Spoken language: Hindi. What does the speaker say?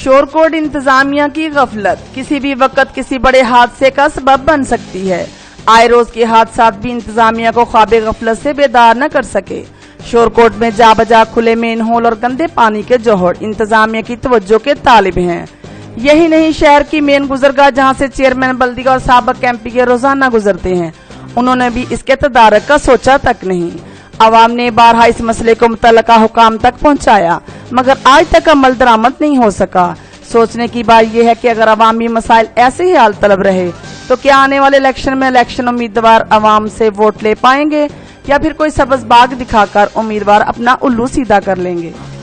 शोरकोट इंतजामिया की गफलत किसी भी वक्त किसी बड़े हादसे का सबब बन सकती है। आए रोज के हादसा भी इंतजामिया को ख्वाब गफलत से बेदार न कर सके। शोरकोट में जा बजा खुले मेन होल और गंदे पानी के जोहड़ इंतजामिया की तवज्जो के तालिब हैं। यही नहीं, शहर की मेन गुजरगाह जहां से चेयरमैन बल्दी और साबक एमपी के रोजाना गुजरते हैं, उन्होंने भी इसके तदारक का सोचा तक नहीं। अवाम ने बारहा इस मसले को मुतल्लिका हुकाम तक पहुंचाया, मगर आज तक अमल दरामद नहीं हो सका। सोचने की बात यह है कि अगर अवामी मसाइल ऐसे ही हाल तलब रहे तो क्या आने वाले इलेक्शन में इलेक्शन उम्मीदवार अवाम से वोट ले पाएंगे या फिर कोई सबज बाग दिखाकर उम्मीदवार अपना उल्लू सीधा कर लेंगे।